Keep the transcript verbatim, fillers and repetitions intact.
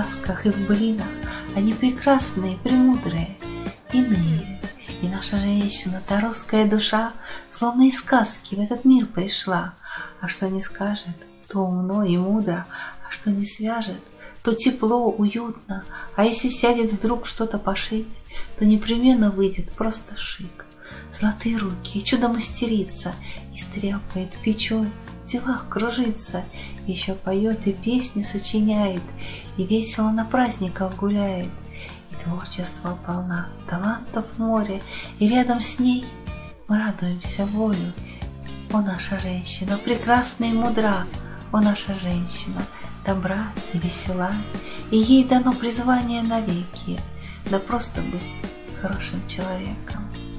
сказках, и в былинах они прекрасные, премудрые, иные. И наша женщина, та русская душа, словно из сказки в этот мир пришла. А что не скажет, то умно и мудро, а что не свяжет, то тепло, уютно. А если сядет вдруг что-то пошить, то непременно выйдет просто шик. Золотые руки и чудо-мастерица, и стряпает, печет, в делах кружится, еще поет и песни сочиняет, и весело на праздниках гуляет. И творчество полна, талантов море, и рядом с ней мы радуемся волю. О, наша женщина, прекрасна и мудра, о, наша женщина, добра и весела, и ей дано призвание навеки, да просто быть хорошим человеком.